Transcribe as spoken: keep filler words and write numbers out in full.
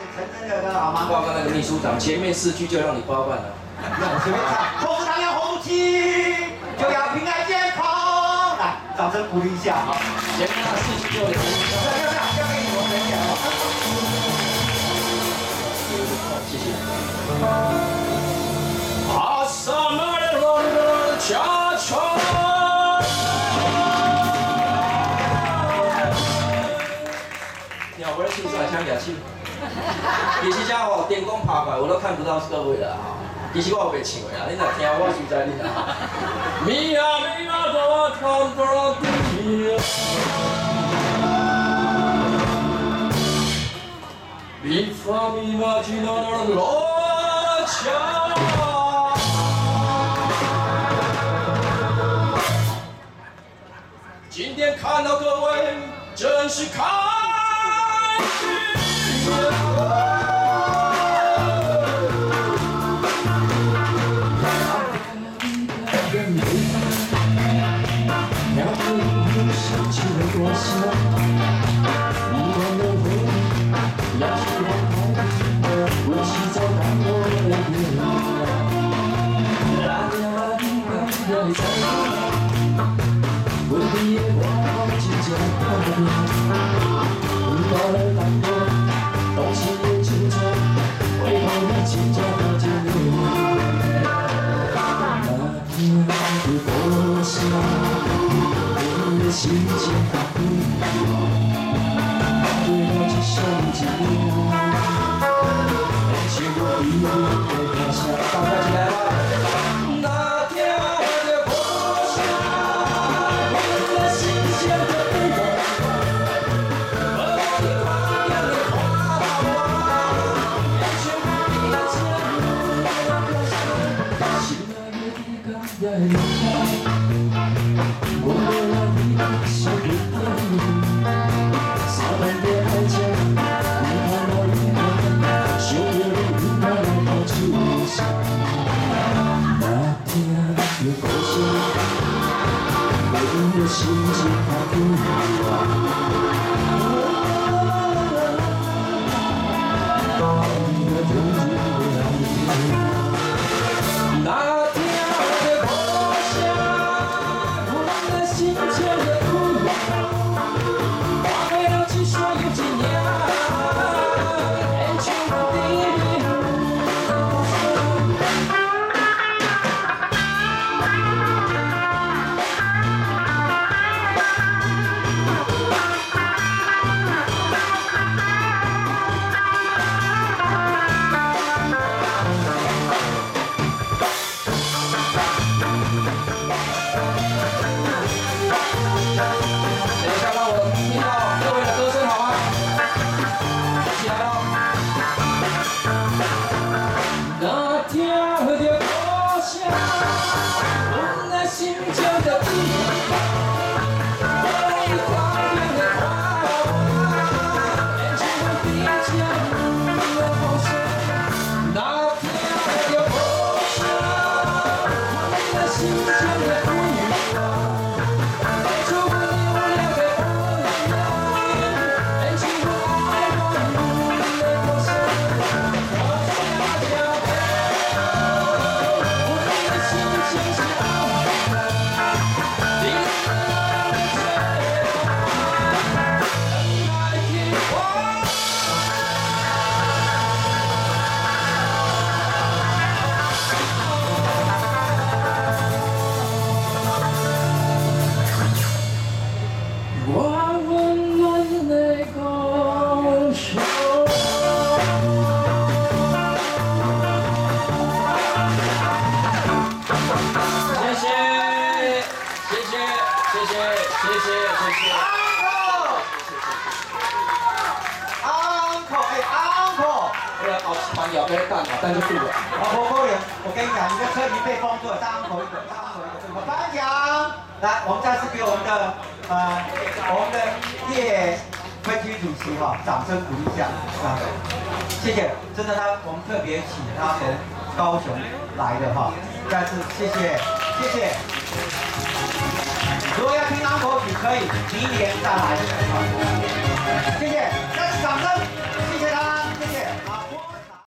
陈真的好吗？ 报告那个秘书长，前面四句就让你包办了。 让我随便唱，同时堂要红旗，就要平安健康。来，掌声鼓励一下啊！ 前面那四句就留。 不要不要不要给你我分享哦。 谢谢。阿萨玛的罗罗恰恰。 我在欣赏香雅气，其实家吼电光爬过来，我都看不到各位了哈。其实我有袂唱的啦，你若听我实在你啦。咪呀咪呀哆哆哆咪呀，咪发咪嘛吉那那罗恰。今天看到各位，真是开。 心情好不一样，对我只剩几秒，结果一定会掉下。大家起来吧！那天我的故乡，我的新鲜的味道，和我的花样的花花，全部的家，亲爱的你刚要离开，我为了你。 是不变的，撒旦的爱情，你看我一个，羞辱的云南的出现。那天的故乡，我的心情好不一样。你的种子不让你那天的故乡，我的心情的。 但就对了。 啊，不可能！我跟你讲，你的车已经被封住了，大安口一个，大安口一个，我颁奖。来，我们再次给我们的呃我们的叶分区主席哈、哦，掌声鼓励一下啊！谢谢，真的他我们特别请他从高雄来的哈、哦，再次谢谢谢谢。如果要听安口曲可以明年再来。好，谢谢，再次掌声。